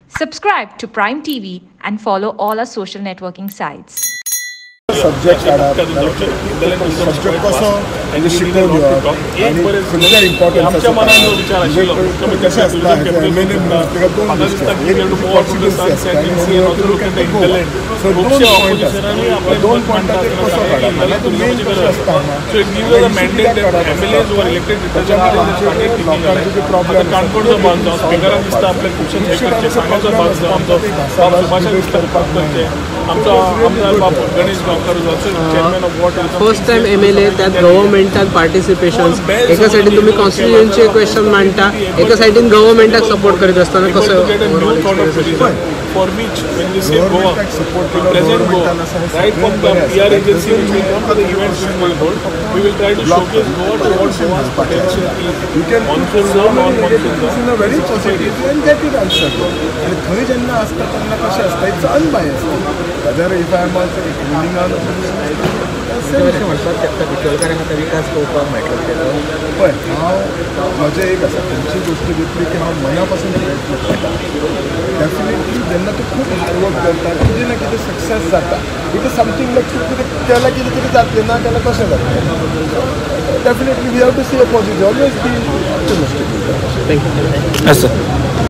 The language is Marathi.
Subscribe to Prime TV and follow all our social networking sites. Subject कसं म्हणजे शिकवलं आणि खंयच्या इम्पॉर्टन्स आसा कशें आसता एमएलए दोन पॉयंटाचेर कसो काडप तो मेन कशें आसता लोकांचे जे प्रॉब्लेम फर्स्ट टाइम MLA त्यात गव्हर्नमेंटान पार्टिसिपेशन्स एका सायडीन तुम्ही कॉन्स्टिट्युएन्सी क्वेश्चन मांडटा एका सायडीन गव्हर्नमेंटाक सपोर्ट करीत असताना कसं for which when we say Goa, present Goa, right from the PR agency which will come to the events which we hold, we will try to showcase Goa to what Goa's potential is. Monsoon now, non-monsoon now. in a very positive and get it answered. आणि थंय जेन्ना आसता तेन्ना कशें आसता it's unbiased. whether if I am also ruling on अशें म्हणपाक शकता बिचोलकारांक आतां विकास पळोवपाक मेळटलो तेजो पळय हांव म्हजें एक आसा खंयची गोश्ट घेतली की हांव मना पासून प्रयत्न करता डेफिनेटली जेन्ना तूं खूब हार्डवर्क करता कितें ना कितें सक्सेस जाता इट इज समथींग लायक तूं कितें केलां कितें कितें जातलें ना केल्यार कशें जातलें definitely we have to see a positive always be optimistic. Thank you.